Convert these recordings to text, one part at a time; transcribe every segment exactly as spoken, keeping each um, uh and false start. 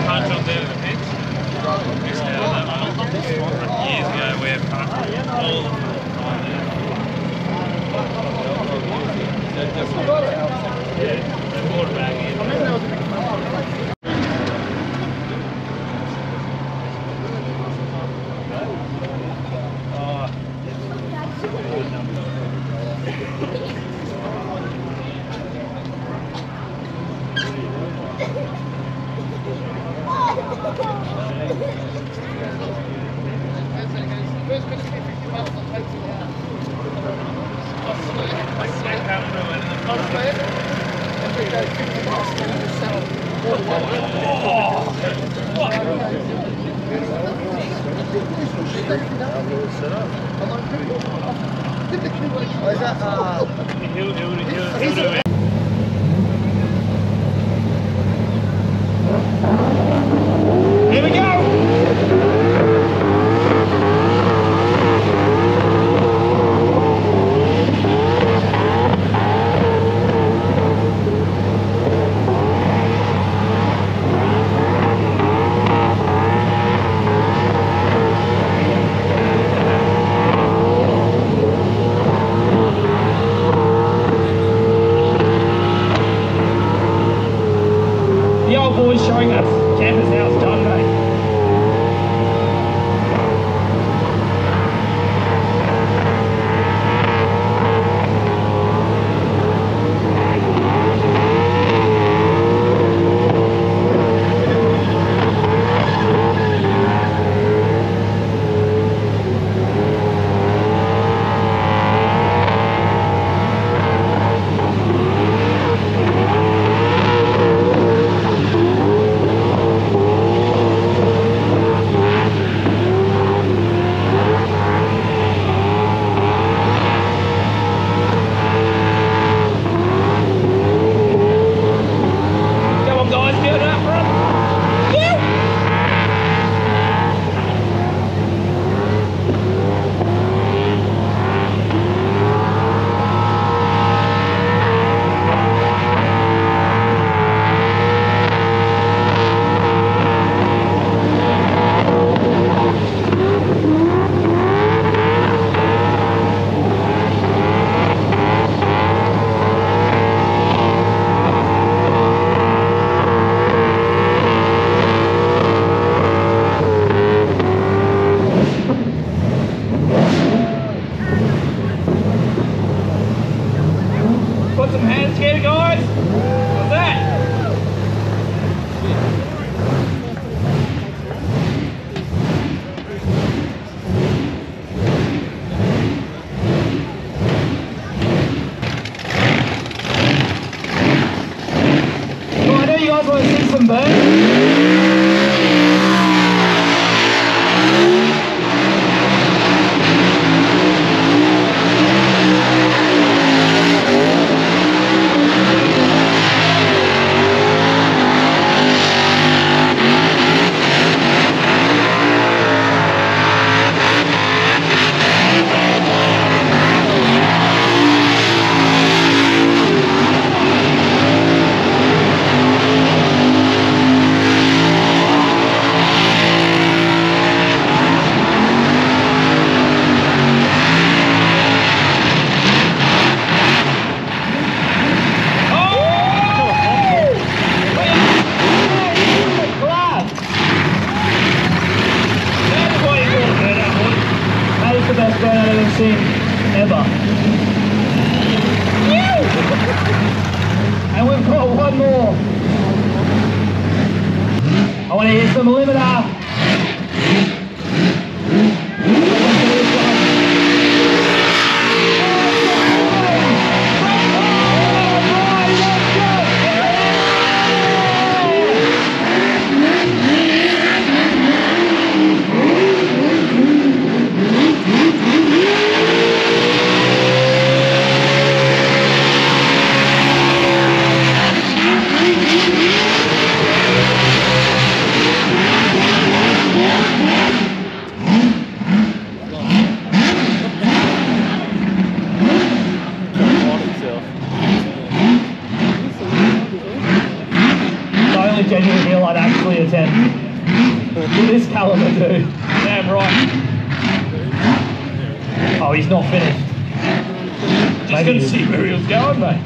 punch on the end of the pitch. Missed out on that one. Years ago, we had punch all the time there. Yeah, they brought it back in. Here we go! Boys showing us campus house done, mate. Ever. And we've got one more. I want to hear some limiter. genuine deal I'd actually attempt. With this caliber, dude. Damn right. Oh, he's not finished. Just gonna see where he was going, mate.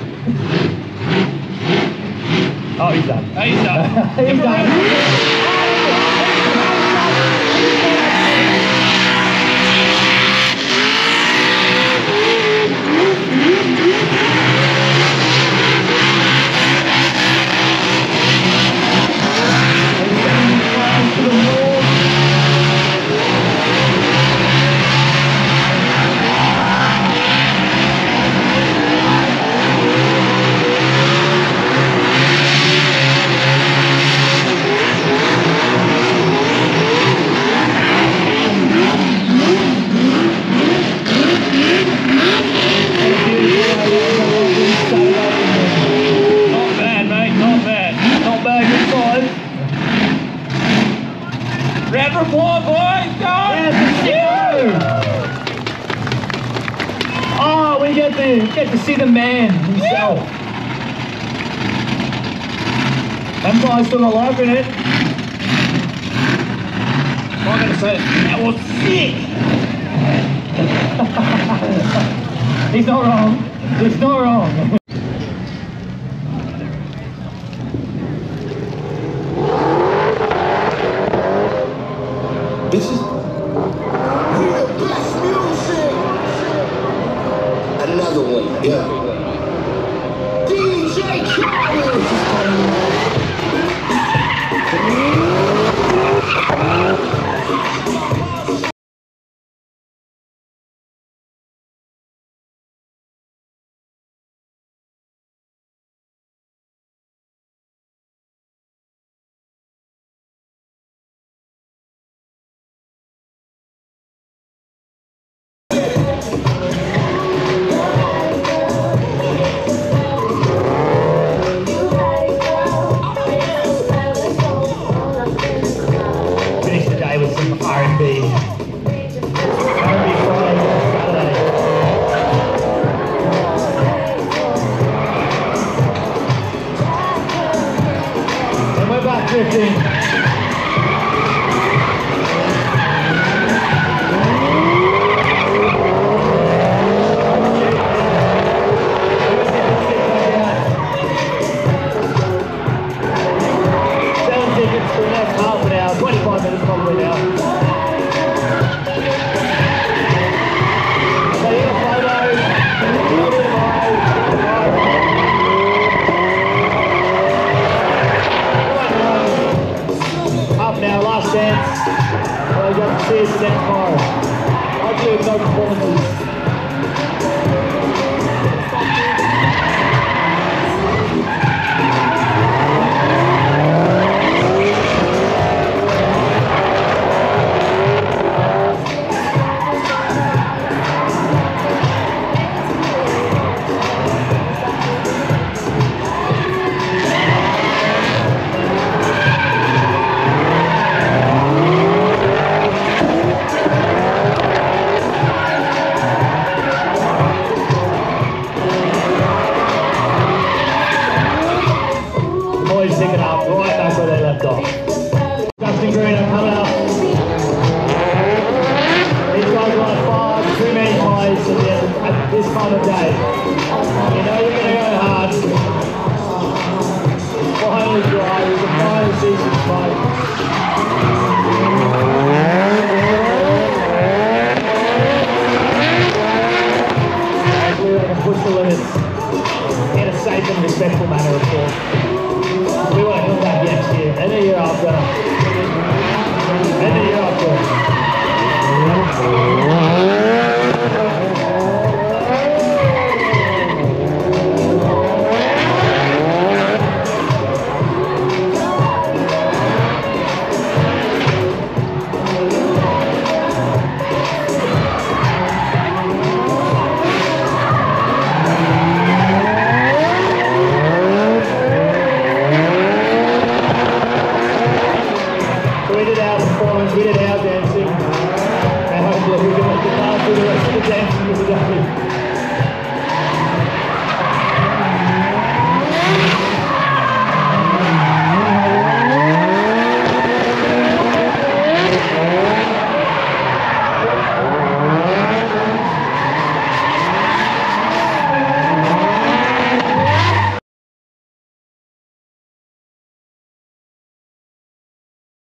Oh, he's done. Oh, he's done. He's done. Round of applause, boys! Go! Yes, oh, we get to get to see the man himself. That guy's still got life in it. I'm gonna say it. That was sick. He's not wrong. He's not wrong. This is the best music. Another one, yeah. D J Khaled. fifteen. Seven tickets for the next half an hour, twenty-five minutes probably now. So here's photos. Now, last chance. Well, you got to see us again tomorrow. Hopefully with no performances. Sticking up right back where they left off. Justin Green are coming up. These guys are on fire, too many tyres at, the end, at this time of day. You know you're going to go hard. Finally dry, we can finally see some smoke. Hopefully they can push the limits in a safe and respectful manner, of course. We want to come back next year, and the year after, and the year after.